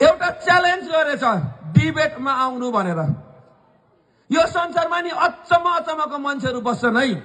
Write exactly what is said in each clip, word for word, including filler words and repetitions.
एउटा च्यालेन्ज गरेछ डिबेटमा आउनु भनेर। यो संसारमा नि अचम्म अचम्मको मान्छेहरू बस्छन् है।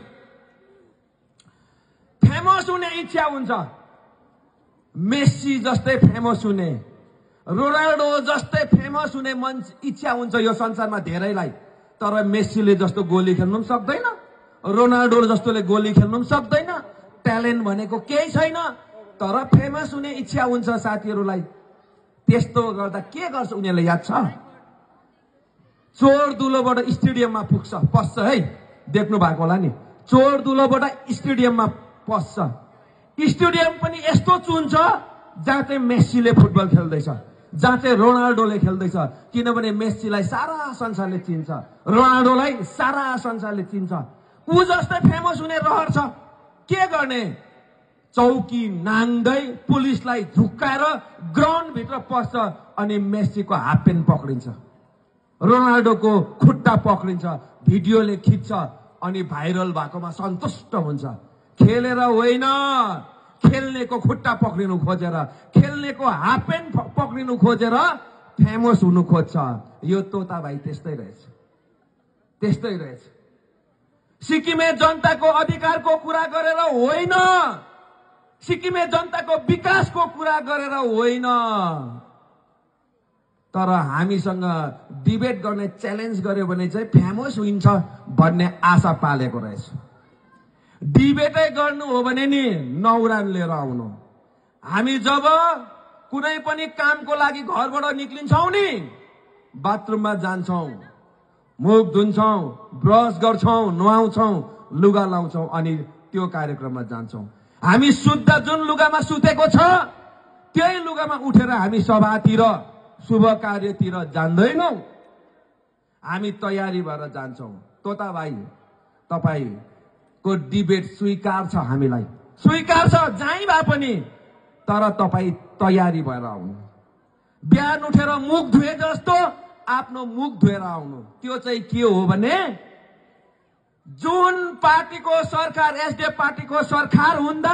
फेमस हुने इच्छा हुन्छ, मेस्सी जस्तै फेमस हुने, रोनाल्डो जस्तै फेमस हुने मान्छे इच्छा हुन्छ यो संसारमा धेरैलाई। तर मेस्सीले जस्तो गोली खेल्नु पनि सक्दैन, रोनाल्डो जस्तोले गोली खेल्नु पनि सक्दैन, ट्यालेन्ट भनेको केही छैन। तर फेमस हुने इच्छा हुन्छ साथीहरूलाई। त्यस्तो गर्दा के गर्छ उनीहरूले याद छ? चोर दुलोबाट स्टेडियममा पुग्छ पस्छ है, देख्नु भएको होला नि। चोर दुलोबाट स्टेडियममा पस्छ। स्टेडियम पनि यस्तो चुन्छ जहाँ चाहिँ मेस्सीले फुटबल खेल्दैछ, जहाँ चाहिँ रोनाल्डोले खेल्दैछ। किनभने मेस्सीलाई सारा संसारले चिन्छ, रोनाल्डोलाई सारा संसारले चिन्छ। ऊ जस्तै फेमस हुने रहर छ। के गर्ने? चौकी नाङ्दै पुलिसलाई झुक्काएर ग्राउन्ड भित्र पस्छ अनि मेस्सीको हाफ पेन्ट पक्रिन्छ, रोनाल्डोको खुट्टा पक्रिन्छ, भिडियोले खिच्छ अनि भाइरल भएकोमा सन्तुष्ट हुन्छ। खेलेर होइन, खेल्नेको खुट्टा पक्रिनु खोजेर, खेल्नेको हाफ पेन्ट पक्रिनु खोजेर फेमस हुनु खोज्छ। यो तोता भाइ त्यस्तै रहेछ, त्यस्तै रहेछ। सिक्किमे जनताको अधिकारको कुरा गरेर होइन, सिक्किमे जनताको विकासको कुरा गरेर होइन, तर हामीसँग डिबेट गर्ने च्यालेन्ज गर्यो भने चाहिँ फेमस हुन्छ भन्ने आशा पालेको रहेछ। डिबेटै गर्नु हो भने नि नौरान लिएर आउनु। हामी जब कुनै पनि कामको लागि घरबाट निक्लिन्छौँ नि, बाथरुममा जान्छौँ, मुख धुन्छौँ, ब्रस गर्छौँ, नुहाउँछौँ, लुगा लाउँछौँ अनि त्यो कार्यक्रममा जान्छौँ। हामी शुद्ध जुन लुगामा सुतेको छ त्यही लुगामा उठेर हामी सभातिर शुभ कार्यतिर जान्दैनौँ। हामी तयारी भएर जान्छौँ। तोता भाइ, तपाईको डिबेट स्वीकार छ, हामीलाई स्वीकार छ जहीँ भए पनि, तर तपाईँ तयारी भएर आउनु। बिहान उठेर मुख धुए जस्तो आफ्नो मुख धोएर आउनु। त्यो चाहिँ के हो भने जुन पार्टीको सरकार, एसडिएफ पार्टीको सरकार हुँदा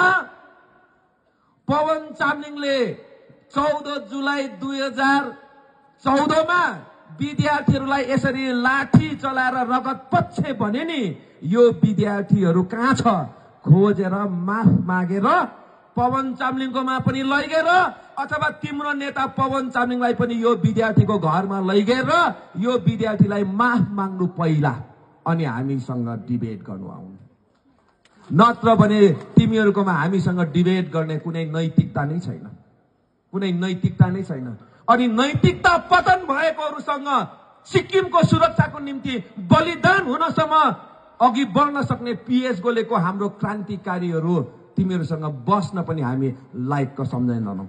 पवन चामलिङले चौध जुलाई दुई हजार चौधमा विद्यार्थीहरूलाई यसरी लाठी चलाएर रगत पक्षे भने नि, यो विद्यार्थीहरू कहाँ छ खोजेर माफ मागेर पवन चामलिङकोमा पनि लैगेर, अथवा तिम्रो नेता पवन चामलिङलाई पनि यो विद्यार्थीको घरमा लैगेर यो विद्यार्थीलाई माफ माग्नु पहिला अनि हामीसँग डिबेट गर्नु आउनु। नत्र भने तिमीहरूकोमा हामीसँग डिबेट गर्ने कुनै नैतिकता नै छैन, कुनै नैतिकता नै छैन। अनि नैतिकता पतन भएकोहरूसँग सिक्किमको सुरक्षाको निम्ति बलिदान हुनसम्म अघि बढ्न सक्ने पिएस गोलेको हाम्रो क्रान्तिकारीहरू तिमीहरूसँग बस्न पनि हामी लायकको सम्झँदैनौँ।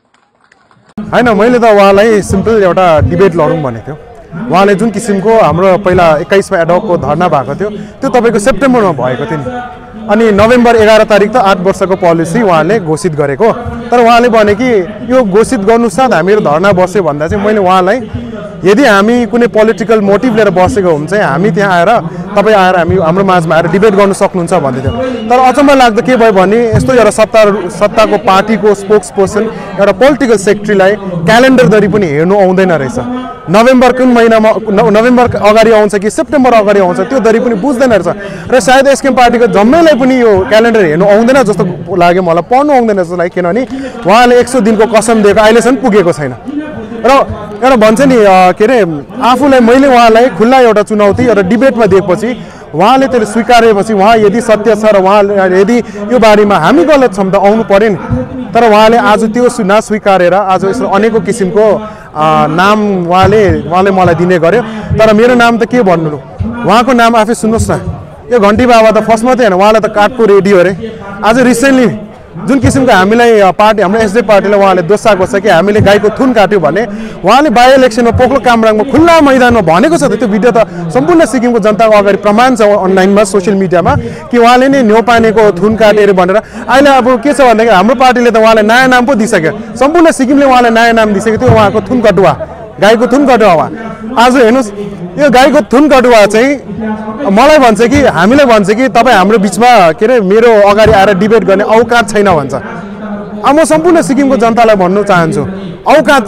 हैन, मैले त उहाँलाई सिम्पल एउटा डिबेट लडौँ भनेको थियो। उहाँले जुन किसिमको हाम्रो पहिला एक्काइसमा एडहकको धरना भएको थियो त्यो तपाईँको सेप्टेम्बरमा भएको थियो नि, अनि नोभेम्बर एघार तारिक त आठ वर्षको पोलिसी उहाँले घोषित गरेको। तर उहाँले भने कि यो घोषित गर्नु साथ हामीहरू धरना बस्यो भन्दा चाहिँ मैले उहाँलाई यदि हामी कुनै पोलिटिकल मोटिभ लिएर बसेको हुन्छ चाहिँ हामी त्यहाँ आएर तपाईँ आएर हामी हाम्रो माझमा आएर डिबेट गर्नु सक्नुहुन्छ भन्दै थियो। तर अचम्म लाग्दो के भयो भने यस्तो एउटा सत्ता सत्ताको पार्टीको स्पोक्स पर्सन एउटा पोलिटिकल सेक्रेटरीलाई क्यालेन्डरधरि पनि हेर्नु आउँदैन रहेछ। नोभेम्बर कुन महिनामा नोभेम्बर अगाडि आउँछ कि सेप्टेम्बर अगाडि आउँछ त्यो धरि पनि बुझ्दैन रहेछ। र सायद एसकेएम पार्टीको जम्मैलाई पनि यो क्यालेन्डर हेर्नु आउँदैन जस्तो लाग्यो मलाई, पढ्नु आउँदैन जस्तो लाग्यो। किनभने उहाँले एक सौ दिनको कसम दिएको अहिलेसम्म पुगेको छैन। र एउटा भन्छ नि के अरे आफूलाई मैले उहाँलाई खुल्ला एउटा चुनौती एउटा डिबेटमा दिएपछि उहाँले त्यसले स्वीकारेपछि उहाँ यदि सत्य छ र उहाँ यदि यो बारेमा हामी गलत छौँ त आउनु पर्यो नि। तर उहाँले आज त्यो नस्वीकारेर आज यसो अनेकौँ किसिमको नाम उहाँले उहाँले मलाई दिने गर्यो। तर मेरो नाम त के भन्नु, उहाँको नाम आफै सुन्नुहोस् न। यो घन्टी बाबा त फर्स्ट मात्रै होइन, उहाँलाई त काठको रेडियो अरे। आज रिसेन्टली जुन किसिमको हामीलाई पार्टी हाम्रो एसडिएफ पार्टीलाई उहाँले दोषाएको छ कि हामीले गाईको थुन काट्यो भने उहाँले बाई इलेक्सनमा पोखलो कामराङमा खुल्ला मैदानमा भनेको छ। त्यो भिडियो त सम्पूर्ण सिक्किमको जनताको अगाडि प्रमाण छ अनलाइनमा सोसियल मिडियामा कि उहाँले नै न्यौपानेको थुन काटेर भनेर। अहिले अब के छ भन्दाखेरि हाम्रो पार्टीले त उहाँलाई नयाँ नाम पो दिइसक्यो, सम्पूर्ण सिक्किमले उहाँलाई नयाँ नाम दिइसक्यो। त्यो उहाँको थुन कटुवा, गाईको थुन कटुवा उहाँ। आज हेर्नुहोस् यो गाईको थुन कटुवा चाहिँ मलाई भन्छ कि हामीलाई भन्छ कि तपाईँ हाम्रो बिचमा के अरे मेरो अगाडि आएर डिबेट गर्ने औकात छैन भन्छ। अब म सम्पूर्ण सिक्किमको जनतालाई भन्नु चाहन्छु औकात चाहिँ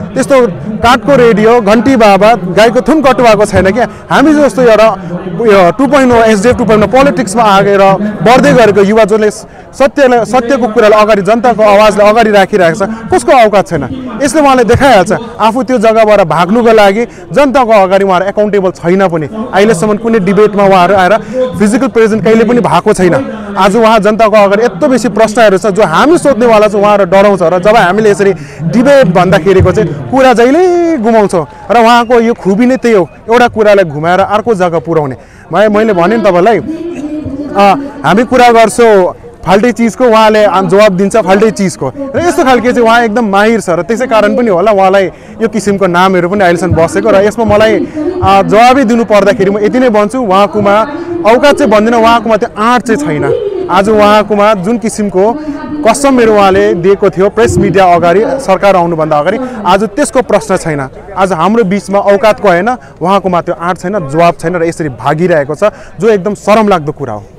त्यस्तो काठको रेडियो घन्टी बाबा गाईको थुन कटुवाको छैन क्या। हामी जस्तो एउटा two point O SDF two point पोलिटिक्समा आएर बढ्दै गरेको युवा जसले सत्यलाई सत्यको कुरालाई अगाडि जनताको आवाजलाई अगाडि राखिरहेको छ कसको औकात छैन। यसले उहाँले देखाइहाल्छ आफू त्यो जग्गाबाट भाग्नुको लागि जनताको अगाडि उहाँहरू एकाउन्टेबल छैन पनि। अहिलेसम्म कुनै डिबेटमा उहाँहरू आएर फिजिकल प्रेजेन्ट कहिले पनि भएको छैन। आज उहाँ जनताको अगाडि यत्रो बेसी प्रश्नहरू छ जो हामी सोध्नेवाला छ उहाँहरू डराउँछ र जब हामीले यसरी डिबेट भन्दाखेरिको चाहिँ कुरा जहिले गुमाउँछौँ र उहाँको यो खुबी नै त्यही हो एउटा कुरालाई घुमाएर अर्को जग्गा पुर्याउने। मैले भने नि तपाईँलाई हामी कुरा गर्छौँ फाल्टै चिजको उहाँले जवाब दिन्छ फाल्टै चिजको र यस्तो खालके चाहिँ उहाँ एकदम माहिर छ र त्यसै कारण पनि होला उहाँलाई यो किसिमको नामहरू पनि अहिलेसम्म बसेको र यसमा मलाई जवाबै दिनु पर्दाखेरि म यति नै भन्छु उहाँकोमा औकात चाहिँ भन्दिनँ उहाँकोमा त्यो आँट चाहिँ छैन। आज उहाँकोमा जुन किसिमको कसमहरू उहाँले दिएको थियो प्रेस मिडिया अगाडि सरकार आउनुभन्दा अगाडि आज त्यसको प्रश्न छैन। आज हाम्रो बिचमा औकातको होइन उहाँकोमा त्यो आँट छैन जवाब छैन र यसरी भागिरहेको छ जो एकदम शरम लाग्दो कुरा हो।